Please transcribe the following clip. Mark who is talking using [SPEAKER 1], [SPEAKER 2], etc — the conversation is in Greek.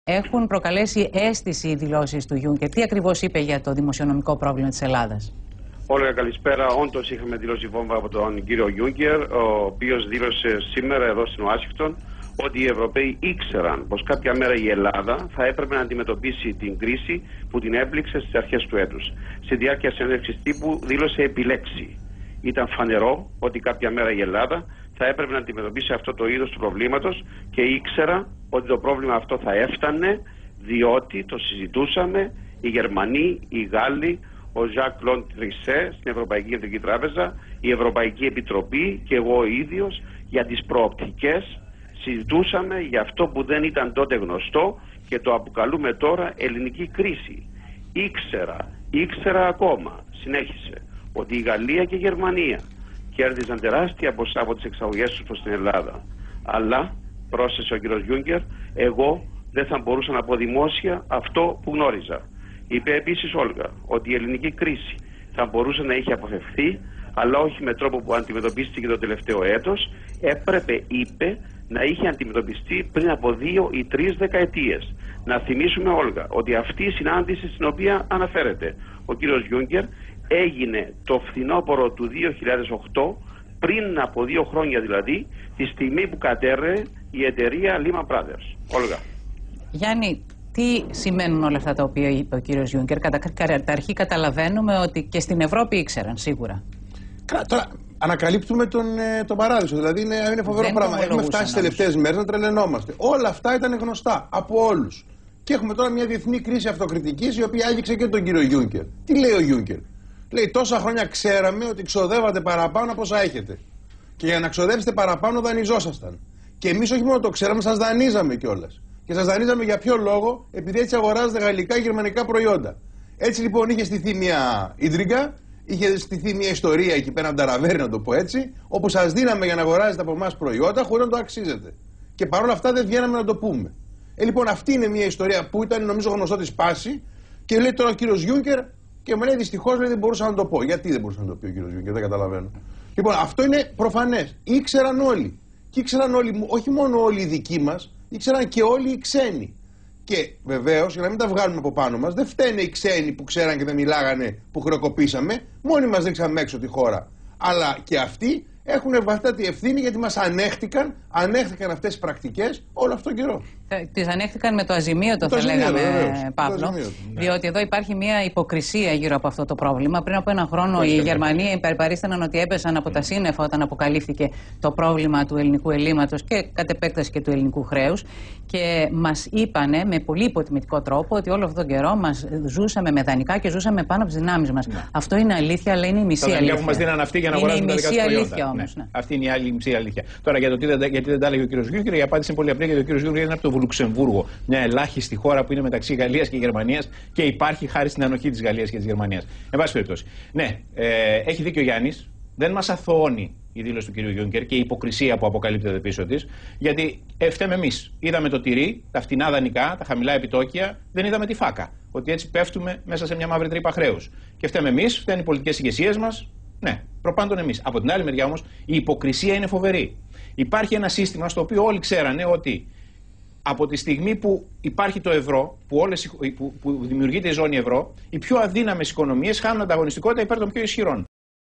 [SPEAKER 1] Έχουν προκαλέσει αίσθηση οι δηλώσεις του Juncker. Τι ακριβώς είπε για το δημοσιονομικό πρόβλημα της Ελλάδας?
[SPEAKER 2] Όλγα, καλησπέρα. Όντως είχαμε δηλώσει βόμβα από τον κύριο Juncker, ο οποίος δήλωσε σήμερα εδώ στην Ουάσιγκτον ότι οι Ευρωπαίοι ήξεραν πως κάποια μέρα η Ελλάδα θα έπρεπε να αντιμετωπίσει την κρίση που την έπληξε στις αρχές του έτους. Στη διάρκεια συνέντευξης τύπου δήλωσε επιλέξει. Ήταν φανερό ότι κάποια μέρα η Ελλάδα θα έπρεπε να αντιμετωπίσει αυτό το είδος του προβλήματος και ήξερα ότι το πρόβλημα αυτό θα έφτανε, διότι το συζητούσαμε οι Γερμανοί, οι Γάλλοι, ο Ζακ Κλοντ Τρισέ στην Ευρωπαϊκή Κεντρική Τράπεζα, η Ευρωπαϊκή Επιτροπή και εγώ ο ίδιος για τις προοπτικές. Συζητούσαμε για αυτό που δεν ήταν τότε γνωστό και το αποκαλούμε τώρα ελληνική κρίση. Ήξερα ακόμα, συνέχισε, ότι η Γαλλία και η Γερμανία κέρδιζαν τεράστια ποσά από τις εξαγωγές τους προς την Ελλάδα. Αλλά, πρόσθεσε ο κ. Juncker, εγώ δεν θα μπορούσα να πω δημόσια αυτό που γνώριζα. Είπε επίσης Όλγα ότι η ελληνική κρίση θα μπορούσε να είχε αποφευθεί, αλλά όχι με τρόπο που αντιμετωπίστηκε το τελευταίο έτος. Έπρεπε, είπε, να είχε αντιμετωπιστεί πριν από 2 ή 3 δεκαετίες. Να θυμίσουμε, Όλγα, ότι αυτή η συνάντηση στην οποία αναφέρεται ο κύριος Juncker έγινε το φθινόπωρο του 2008, πριν από 2 χρόνια δηλαδή, τη στιγμή που κατέρρεε η εταιρεία Lehman Brothers. Όλγα.
[SPEAKER 1] Γιάννη, τι σημαίνουν όλα αυτά τα οποία είπε ο κύριος Juncker? Καταρχήν καταλαβαίνουμε ότι και στην Ευρώπη ήξεραν σίγουρα.
[SPEAKER 3] Τώρα ανακαλύπτουμε τον παράδεισο. Δηλαδή είναι φοβερό πράγμα. Έχουμε φτάσει στις τελευταίες μέρες να τρελαινόμαστε. Όλα αυτά ήταν γνωστά από όλους. Και έχουμε τώρα μια διεθνή κρίση αυτοκριτικής η οποία άγγιξε και τον κύριο Juncker. Τι λέει ο Juncker? Λέει, τόσα χρόνια ξέραμε ότι ξοδεύατε παραπάνω από όσα έχετε. Και για να ξοδεύσετε παραπάνω δανειζόσασταν. Και εμείς όχι μόνο το ξέραμε, σας δανείζαμε κιόλας. Και σας δανείζαμε για ποιο λόγο? Επειδή έτσι αγοράζετε γαλλικά και γερμανικά προϊόντα. Έτσι λοιπόν είχε στηθεί μια ίντριγκα, είχε στηθεί μια ιστορία εκεί πέρα, ταραβέρι να το πω έτσι, όπου σας δίναμε για να αγοράζετε από εμάς προϊόντα χωρίς να το αξίζετε. Και παρόλα αυτά δεν βγαίναμε να το πούμε. Λοιπόν, αυτή είναι μια ιστορία που ήταν νομίζω γνωστό τη πάση και λέει τώρα ο κύριος Juncker και μου λέει δυστυχώς δεν μπορούσα να το πω. Γιατί δεν μπορούσε να το πει ο κύριος Juncker? Δεν καταλαβαίνω. Λοιπόν, αυτό είναι προφανές. Ήξεραν όλοι. Και ήξεραν όλοι, όχι μόνο όλοι οι δικοί μας, ήξεραν και όλοι οι ξένοι. Και βεβαίως, για να μην τα βγάλουμε από πάνω μας, δεν φταίνε οι ξένοι που ξέραν και δεν μιλάγανε, που χρεοκοπήσαμε. Μόνοι μας ρίξαμε έξω τη χώρα. Αλλά και αυτοί έχουν βαθύτατη ευθύνη γιατί μας ανέχτηκαν αυτές τις πρακτικές όλο αυτόν τον καιρό.
[SPEAKER 1] Τις ανέχτηκαν με το αζημίωτο, θα λέγαμε, Παύλο. Διότι εδώ υπάρχει μια υποκρισία γύρω από αυτό το πρόβλημα. Πριν από 1 χρόνο οι Γερμανοί υπερπαρίσταναν ότι έπεσαν από τα σύννεφα όταν αποκαλύφθηκε το πρόβλημα του ελληνικού ελλείμματος και κατ' επέκταση και του ελληνικού χρέους. Και μας είπανε με πολύ υποτιμητικό τρόπο ότι όλο αυτόν τον καιρό μας ζούσαμε με δανεικά και ζούσαμε πάνω από τις δυνάμεις μας. Αυτό είναι αλήθεια, αλλά είναι η μισή αλήθεια.
[SPEAKER 4] Τα που μας δίναν αυτοί για να αγοράζουν τα δικά τους προϊόντα. Αυτή είναι η άλλη μισή αλήθεια. Τώρα για το γιατί δεν τα έλεγε ο κύριος Juncker, η απάντηση είναι πολύ απλή, γιατί ο κύριος Juncker είναι από το Λουξεμβούργο, μια ελάχιστη χώρα που είναι μεταξύ Γαλλίας και Γερμανίας και υπάρχει χάρη στην ανοχή της Γαλλίας και της Γερμανίας. Εν πάση περιπτώσει. Ναι, έχει δίκιο ο Γιάννης, δεν μας αθωώνει η δήλωση του κύριου Juncker και η υποκρισία που αποκαλύπτεται πίσω της, γιατί φταίμε εμείς. Είδαμε το τυρί, τα φτηνά δανεικά, τα χαμηλά επιτόκια, δεν είδαμε τη φάκα. Ότι έτσι πέφτουμε μέσα σε μια μαύρη τρύπα χρέους. Και φταίμε εμείς, φταίνουν οι πολιτικές ηγεσίες μας. Ναι, προπάντων εμείς. Από την άλλη μεριά όμως η υποκρισία είναι φοβερή. Υπάρχει ένα σύστημα στο οποίο όλοι ξέρανε ότι από τη στιγμή που υπάρχει το ευρώ, που δημιουργείται η ζώνη ευρώ, οι πιο αδύναμες οικονομίες χάνουν ανταγωνιστικότητα υπέρ των πιο ισχυρών.